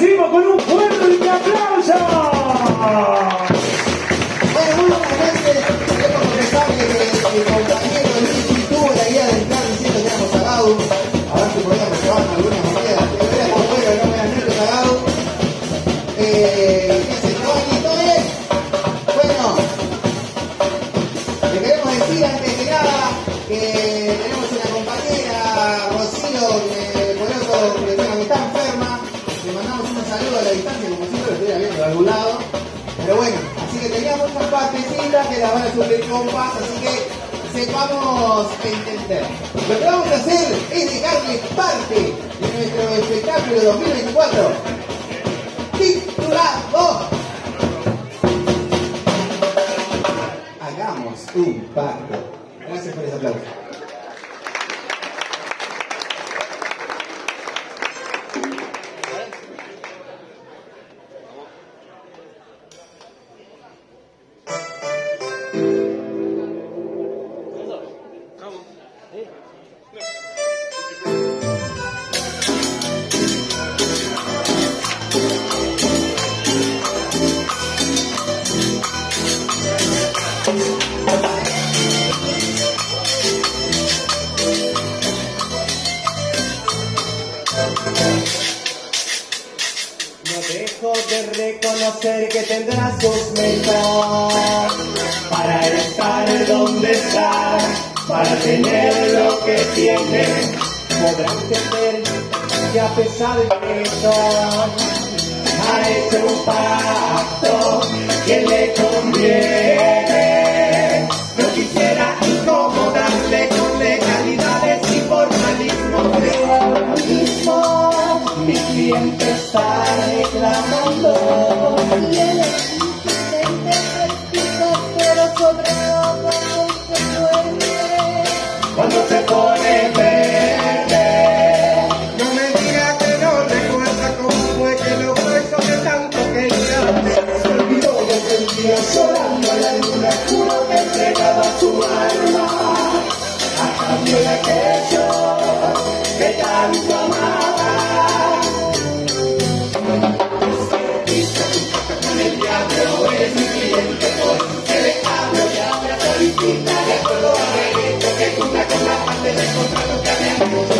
recibimos con un fuerte aplauso. Bueno, muy rápidamente queremos confesar que el compañero Luis tuvo la idea de entrar diciendo que éramos Sagau. A ver si podíamos llevar alguna moneda. Que veas por fuera, no me han hecho Sagau. ¿Qué hace? ¿Todo bien? Bueno, le queremos decir antes que nada que tenemos una compañera, Rocío, que está enferma. Le mandamos un saludo a la distancia, como siempre lo estuviera viendo de algún lado. Pero bueno, así que teníamos muchas partecitas que las van a subir compas, así que sepamos entender. Lo que vamos a hacer es dejarles parte de nuestro espectáculo 2024 titulado Hagamos un pacto. Gracias por ese aplauso. Reconocer que tendrás sus metas para estar donde estás, para tener lo que tienes. Podrá entender que a pesar de eso ha hecho un pacto que le conviene. No quisiera incomodarle con legalidades y formalismo, pero ahora mismo mi cliente está reclamando. Tiene pero sobre todo no se puede. Cuando se pone verde, No me diga que no recuerda cómo fue que lo hizo de tanto que ya se olvidó de aquel día llorando a la luna, juro que entregaba su alma a cambio de aquello que tanto amaba. El diablo es mi cliente, hoy que le hablo y ahora solicita de acuerdo al derecho que cumpla con la parte del contrato que había hecho.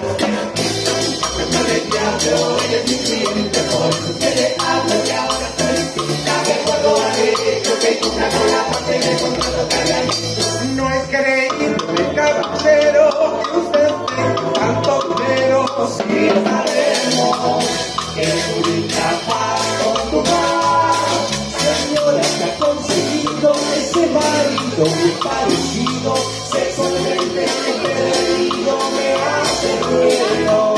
El diablo es mi cliente, hoy que le hablo y ahora solicita de acuerdo al derecho que cumpla con la parte del contrato que había hecho. no es creíble, caballero, que usted tenga tanto dinero. Si sabemos que es un incapaz con tu paz, señora, que ha conseguido ese marido muy parecido, sexualmente perdido, me hace ruido.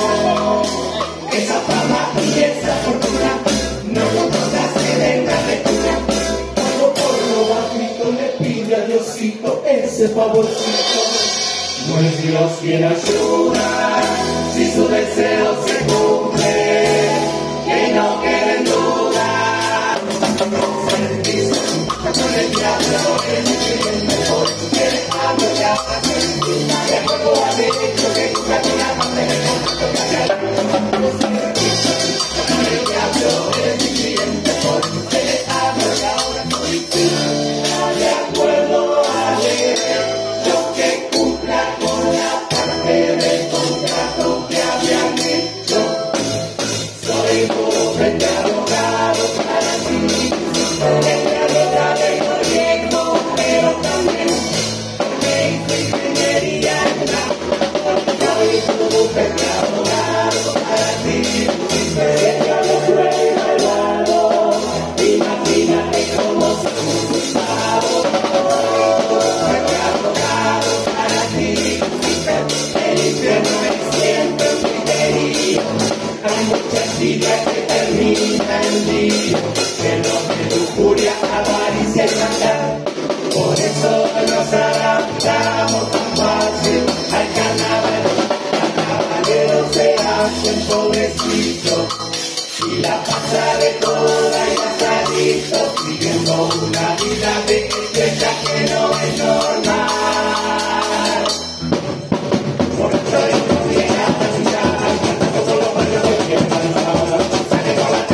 Esa fama y esa fortuna no son cosas que vengan de cuna. Cuando por lo bajito le pide a Diosito ese favorcito, no es Dios quien ayuda si su deseo se cumple, que no quede en duda. No se dice con el diablo es mi cliente, mejor quiere algo que ahora se entienda de acuerdo al derecho que cumpla con la parte del contrato que había hecho. No se dice con el diablo es mi cliente, mejor quiere algo que ahora se entienda de acuerdo al derecho que cumpla con la parte del contrato que habían hecho. Soy bufete abogado para ti, abogado del gobierno, pero también me hice ingeniería en la. Soy bufete abogado para ti, yo no soy malvado, imagínate cómo soy gustado. Soy abogado para ti, el infierno es siempre un criterio. Hay muchas vidas que terminan en lío, llenos de lujuria, avaricia y maldad. Por eso nos adaptamos tan fácil al carnaval. Los caballeros se hacen pobrecitos y la pasa de toda y pasaditos, viviendo una vida de estrella que no es normal. Por eso no viene a pasar, solo para los que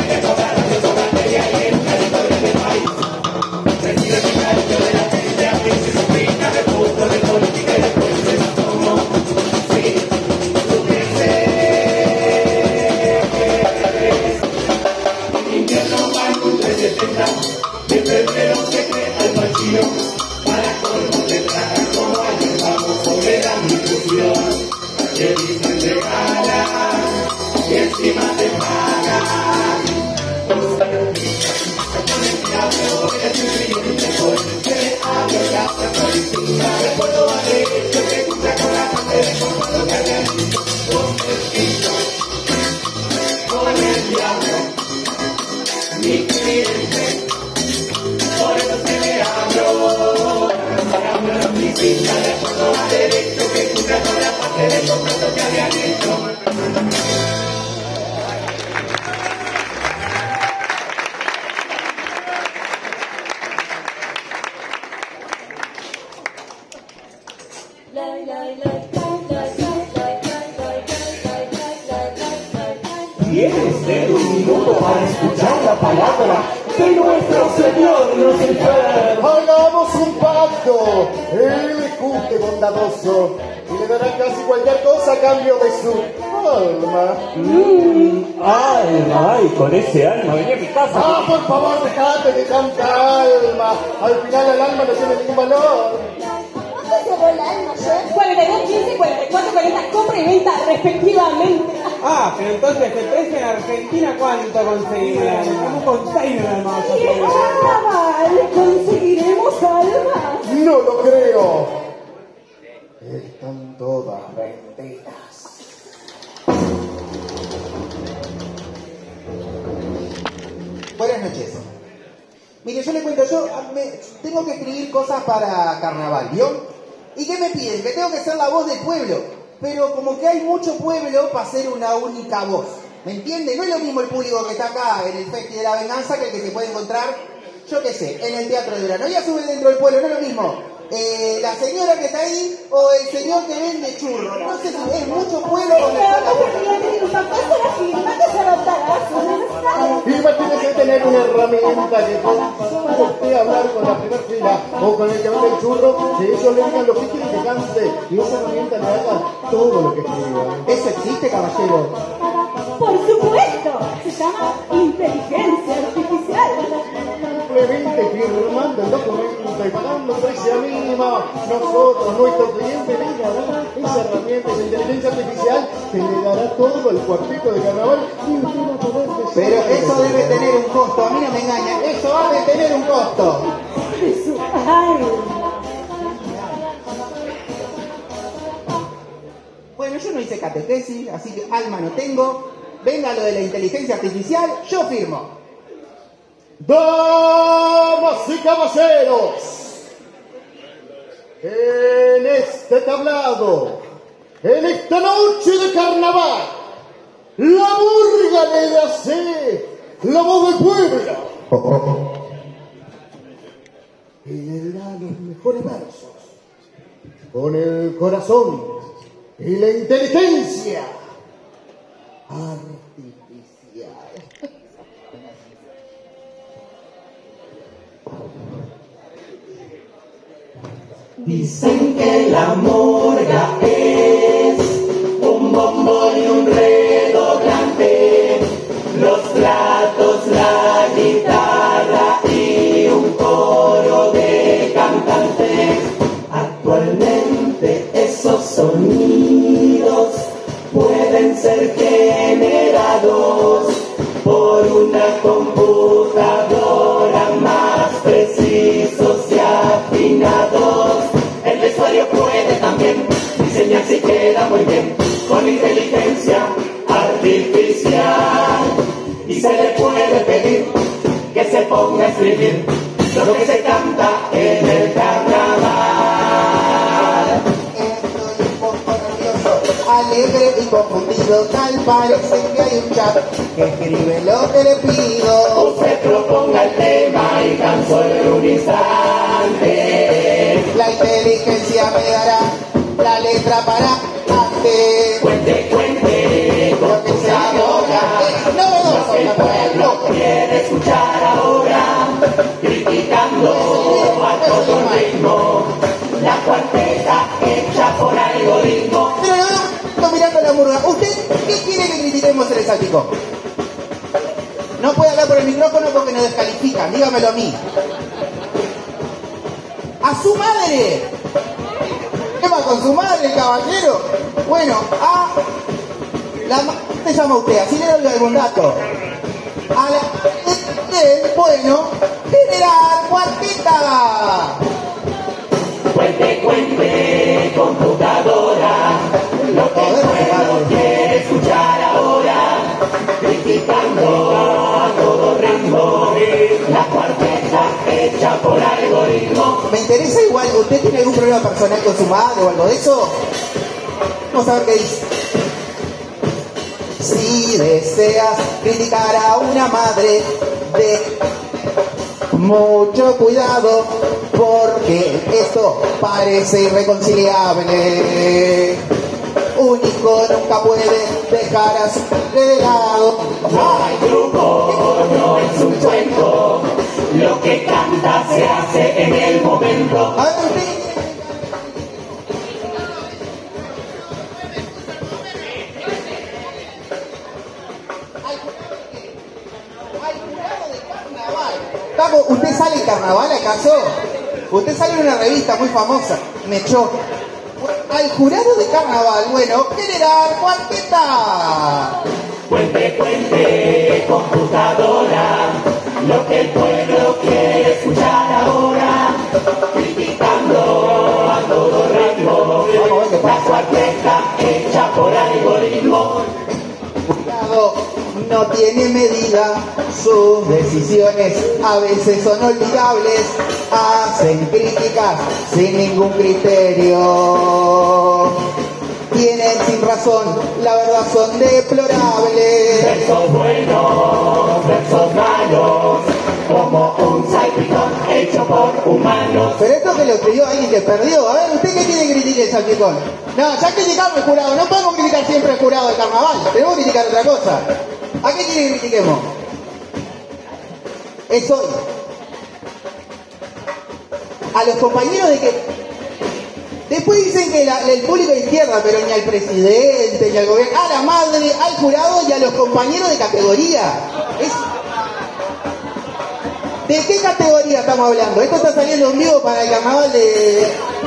el diablo, mi cliente, por eso se me abro. Para una visita de acuerdo a derecho que cumpla con la parte del contrato que habían hecho. Tienes de un minuto para escuchar la palabra de nuestro Señor los enfermos. Hagamos un pacto, Él juste bondadoso y le dará casi cualquier cosa a cambio de su alma. Alma, ay, con ese alma venía a mi casa. Ah, por favor, dejate de tanta alma. Al final el alma no tiene ningún valor. ¿Cuánto llevó el alma ayer? 42, 15, 44, 40, compra y venta respectivamente. Ah, pero entonces el precio en Argentina, ¿cuánto conseguirán? Un container hermoso. Y en carnaval conseguiremos almas. No lo creo. Están todas vendidas. Buenas noches. Mire, yo le cuento, tengo que escribir cosas para carnaval, ¿vio? ¿Y qué me piden? Que tengo que ser la voz del pueblo. Pero como que hay mucho pueblo para ser una única voz. ¿Me entiende? No es lo mismo el público que está acá en el Festi de la Venganza que el que se puede encontrar, yo qué sé, en el Teatro de Verano. Ya sube dentro del pueblo, no es lo mismo. La señora que está ahí o el señor que vende churros. No sé si es mucho pueblo o no. Imagínese que tener una herramienta que pueda usted hablar con la primera fila o con el que vende el churro, que ellos le digan lo que quieren que cante y esa herramienta le haga todo lo que escriba. ¿Eso existe, caballero? Por supuesto, se llama inteligencia artificial. Simplemente firmando el documento y pagando un precio mínimo, nosotros, nuestro cliente, le dará esa herramienta, esa inteligencia artificial que le dará todo el cuartito de carnaval y usted va a poder decir. Pero eso debe tener un costo, a mí no me engañan, eso va a tener un costo. Bueno, yo no hice catequesis, así que alma no tengo. Venga lo de la inteligencia artificial, yo firmo. Damas y caballeros, en este tablado, en esta noche de carnaval, la murga le hace la voz del pueblo. Y le da los mejores versos, con el corazón y la inteligencia artificial. Dicen que la murga es un bombo y un redoblante, los platos, la guitarra y un coro de cantantes. Actualmente esos sonidos pueden ser generados por una computadora, más precisos y afinados. El vestuario puede también diseñar si queda muy bien con inteligencia artificial, y se le puede pedir que se ponga a escribir lo que se canta en el carnaval. Estoy un poco nervioso, alegre y confundido, tal parece que hay un chat que escribe lo que le pido. Usted proponga el tema y tan solo en un instante La inteligencia me dará la letra para antes. cuente Lo que se ahora es novedoso, el pueblo quiere escuchar ahora, criticando a todo ritmo la cuarteta hecha por algoritmo. Pero no, estoy mirando la murga. ¿Usted qué quiere que critiquemos en el Salpicón? No puede hablar por el micrófono porque nos descalifican, dígamelo a mí. ¡A su madre! ¿Qué va con su madre, caballero? Bueno, ¿cómo se llama usted? Así le doy algún dato. A la bueno, general cuarteta. Cuente, computadora, lo que el pueblo quiere escuchar ahora, criticando criticando a todo ritmo, la cuarteta hecha por algoritmo. Me interesa igual, ¿usted tiene algún problema personal con su madre o algo de eso? Vamos a ver qué dice. Si deseas criticar a una madre, de mucho cuidado, porque esto parece irreconciliable. Un hijo nunca puede dejar a su madre de lado. No hay truco, no es un cuento, lo que canta se hace en el momento. A ver, usted. Paco, ¿usted sale en carnaval acaso? Usted sale en una revista muy famosa, me echó. Al jurado de carnaval, bueno, general cuarteta. Cuente, cuente, computadora, lo que el pueblo quiere escuchar ahora, criticando a todo ritmo, la cuarteta hecha por algoritmo. Jurado no tiene medida, sus decisiones a veces son olvidables, hacen críticas sin ningún criterio. Tienen sin razón, la verdad son deplorables. Versos buenos, versos malos, como un salpicón hecho por humanos. Pero esto que lo escribió alguien que perdió. A ver, ¿usted qué quiere criticar el salpicón? No, ya criticamos el jurado. No podemos criticar siempre el jurado del carnaval. Tenemos que criticar otra cosa. ¿A qué quiere que critiquemos? Es hoy. A los compañeros de que... Después dicen que el público de izquierda, pero ni al presidente, ni al gobierno, a la madre, al jurado y a los compañeros de categoría. ¿De qué categoría estamos hablando? Esto está saliendo en vivo para el carnaval de...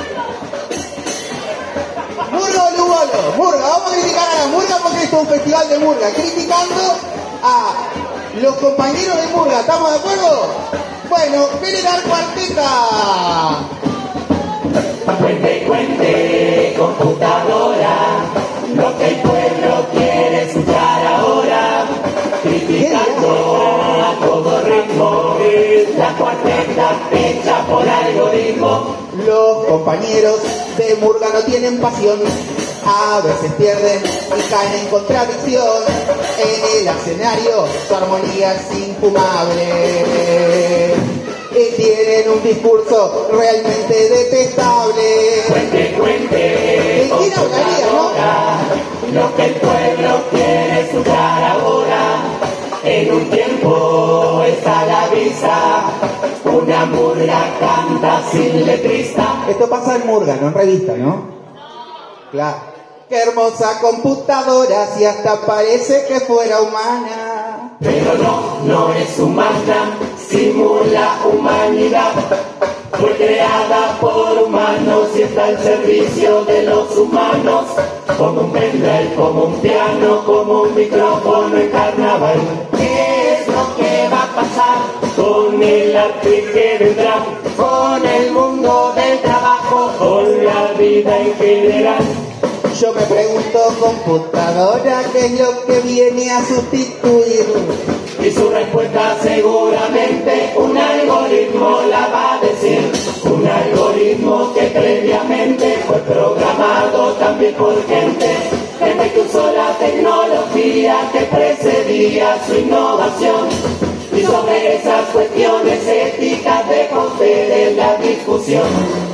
Murga o Lugolo. Murga, vamos a criticar a la Murga porque esto es un festival de Murga. Criticando a los compañeros de Murga, ¿estamos de acuerdo? Bueno, general cuarteta. Cuente, cuente, computadora, lo que el pueblo quiere escuchar ahora, criticando a todo ritmo, la cuarteta hecha por algoritmo. Los compañeros de Murga no tienen pasión, a veces pierden y caen en contradicción. En el escenario su armonía es infumable. Y tienen un discurso realmente detestable. Cuente, cuente, computadora, lo que el pueblo quiere escuchar ahora. En un tiempo está la visa, una Murga canta sin letrista. Esto pasa en Murga, no en revista, ¿no? Claro. Qué hermosa computadora, si hasta parece que fuera humana. Pero no es humana, simula humanidad. Fue creada por humanos y está al servicio de los humanos. Como un pendrive, como un piano, como un micrófono en carnaval. ¿Qué es lo que va a pasar con el arte que vendrá? Con el mundo del trabajo, con la vida en general. Yo me pregunto, computadora, ¿qué es lo que viene a sustituir? Y su respuesta seguramente un algoritmo la va a decir. Un algoritmo que previamente fue programado también por gente que usó la tecnología que precedía su innovación. Y sobre esas cuestiones éticas dejó usted en la discusión.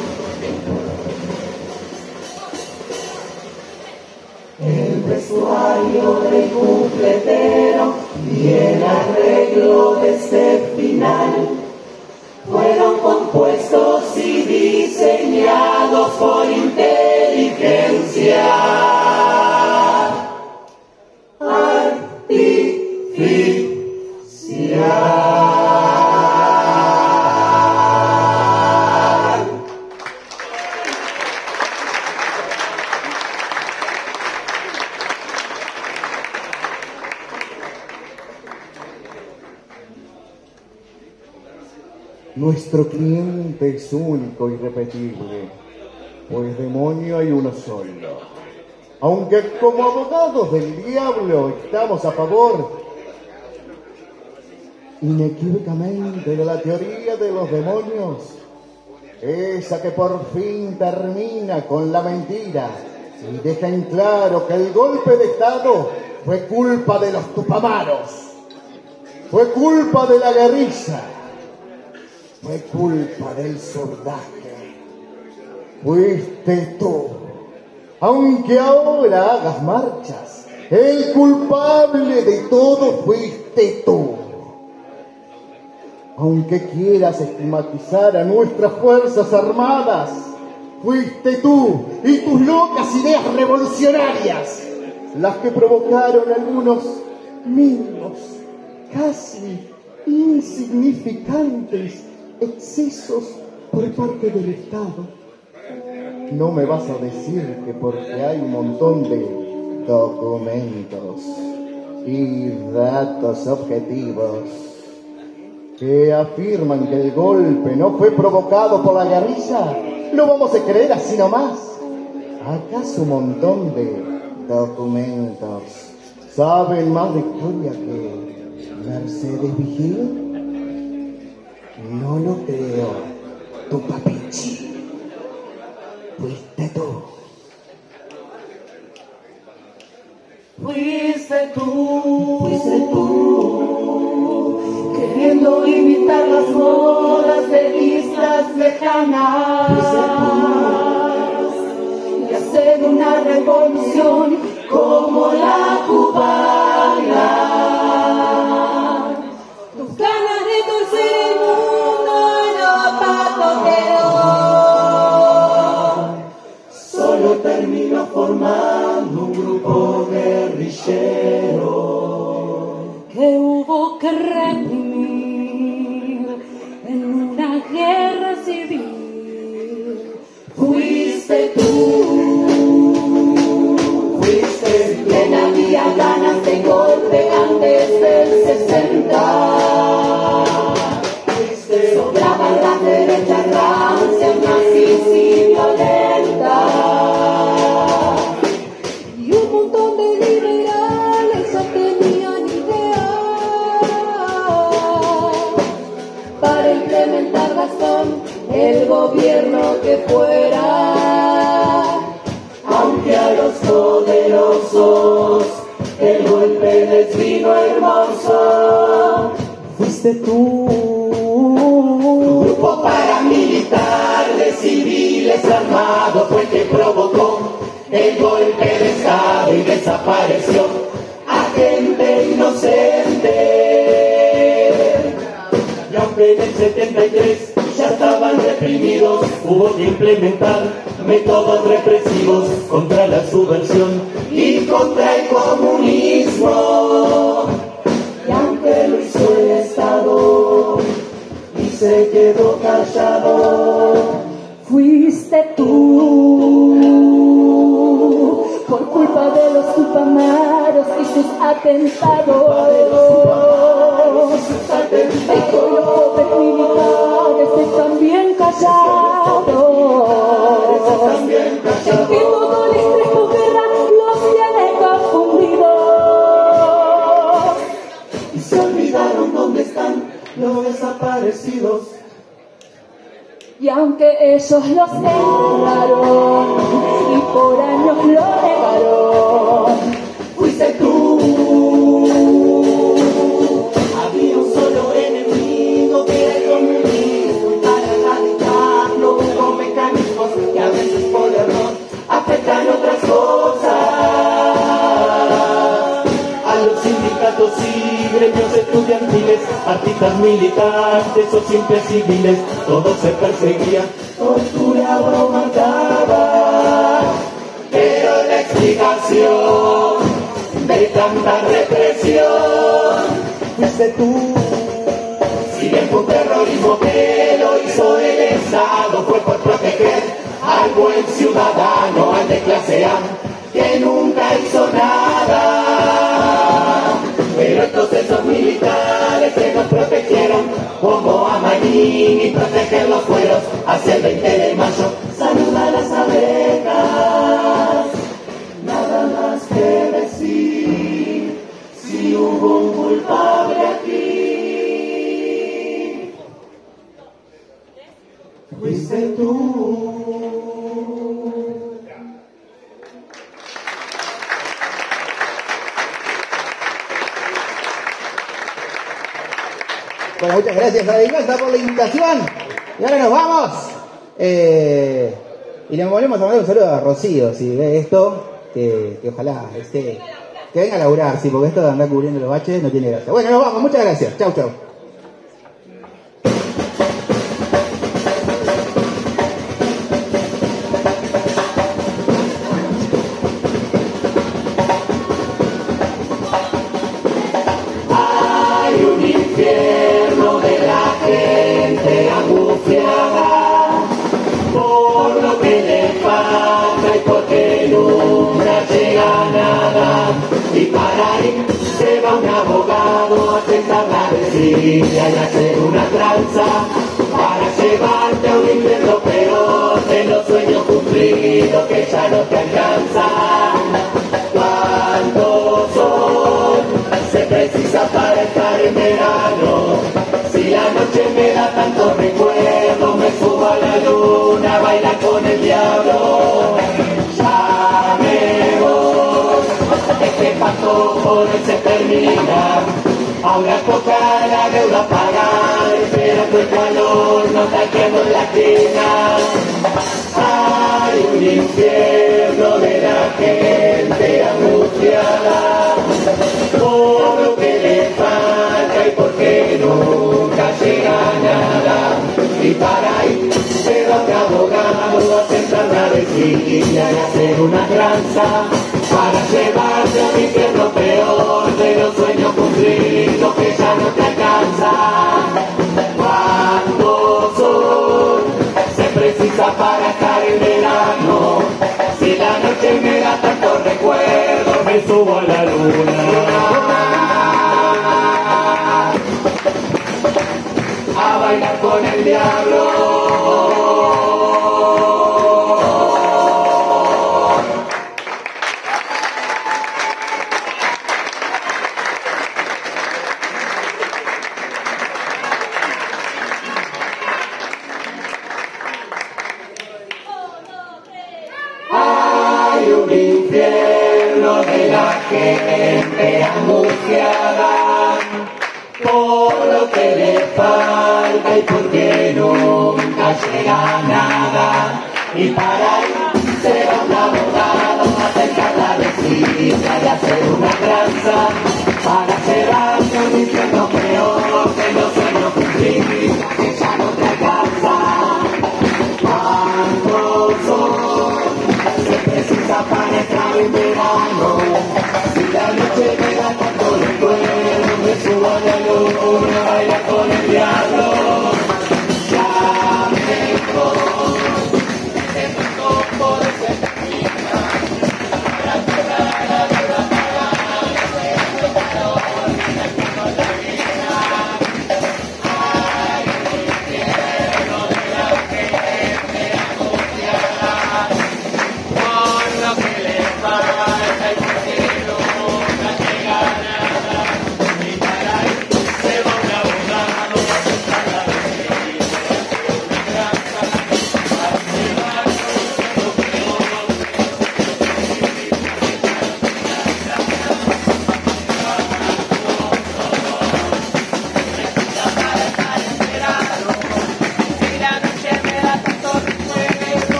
El vestuario del cupletero y el arreglo de este final fueron compuestos y diseñados por inteligencia artificial. Nuestro cliente es único y irrepetible, pues demonio hay uno solo. Aunque como abogados del diablo estamos a favor inequívocamente de la teoría de los demonios, esa que por fin termina con la mentira y deja en claro que el golpe de Estado fue culpa de los tupamaros, fue culpa de la guerrilla, fue culpa del surdaje. Fuiste tú. Aunque ahora hagas marchas, el culpable de todo fuiste tú. Aunque quieras estigmatizar a nuestras fuerzas armadas, fuiste tú y tus locas ideas revolucionarias las que provocaron algunos mínimos, casi insignificantes excesos por parte del Estado. No me vas a decir que porque hay un montón de documentos y datos objetivos que afirman que el golpe no fue provocado por la guerrilla, ¿lo vamos a creer así nomás? ¿Acaso un montón de documentos saben más de historia que Mercedes Vigil? No lo creo, tu papichi. Fuiste tú. Fuiste tú, queriendo imitar las modas de islas lejanas y hacer una revolución como la cubana. Tus ganas de torcer el mundo no patoteó. Solo terminó formando un grupo guerrillero Que hubo que reprimir en una guerra civil. Fuiste tú, que no había ganas de golpe antes del 60. Sobraban las derechas rancias, nazis y violentas. Y un montón de liberales ya tenían ideas Para implementarlas con el gobierno que fuera. Aunque a los poderosos el golpe les vino hermoso. Fuiste tú. Tu grupo paramilitar de civiles armados fue el que provocó el golpe de Estado y desapareció a gente inocente. Y aunque en el 73 ya estaban reprimidos, hubo que implementar métodos represivos contra la subversión y contra el comunismo. Y aunque lo hizo el Estado y se quedó callado, Fuiste tú, por culpa de los tupamaros y sus atentados. El pueblo de militares están bien callados. Es que todo el estrés posguerra los tiene confundidos. y se olvidaron dónde están los desaparecidos. Y aunque ellos los enterraron y por años lo negaron, Fuiste tú. Había un solo enemigo que era el comunismo, y para erradicarlo hubo mecanismos que a veces por error afectan otras cosas. A los sindicatos y gremios estudiantiles, artistas militantes o simples civiles, todo se perseguía, Torturaba o mataba. pero la explicación de tanta represión, Fuiste tú. si bien fue un terrorismo que lo hizo el Estado, fue por proteger al buen ciudadano, al de clase A, que nunca hizo nada. Pero estos esos militares que nos protegieron, como a Manini proteger los fueros hacia el 20 de mayo. Saluda a las abejas, nada más que decir, si hubo un culpable aquí. juventud. Bueno, muchas gracias a Dinasta por la invitación. Y ahora nos vamos. Y le volvemos a mandar un saludo a Rocío, si ve esto, que ojalá que venga a laburar, sí, porque esto de andar cubriendo los baches no tiene gracia. Bueno, nos vamos, muchas gracias. Chau, chau. Hay un infierno de la gente angustiada por lo que le falta y porque nunca llega nada. Y para ahí se va un abogado a tentar la desidia y hacer una tranza para llevarte a un infierno peor de los sueños cumplidos que ya no te alcanzan. ¿Cuántos son? Se precisa para estar en verano. Si la noche me da tanto recuerdo, me subo a la luna a bailar con el diablo. Ya me voy, este pacto por hoy se termina. Ahora toca la deuda pagar, esperando el calor, no taquemos en la esquina. Hay un infierno de la gente angustiada por lo que le falta y porque nunca llega nada. Y para ahí se va un abogado a sentar la vecina y hacer una tranza para llevarte a un infierno peor de los sueños cumplidos que ya no te alcanzan. ¿Cuántos son? Se precisa para estar en verano. Si la noche me da tanto recuerdo, me subo a la luna a bailar con el diablo. Hay un infierno de la gente angustiada por lo que le falta y porque nunca llega nada. Y para ahí se va un abogado a tentar la vecina y hacer una tranza para llevarte a un infierno peor de los sueños cumplidos que ya no te alcanza. ¿Cuántos son? Se precisa para estar en verano. Si la noche me da tanto recuerdo, me subo a la luna a bailar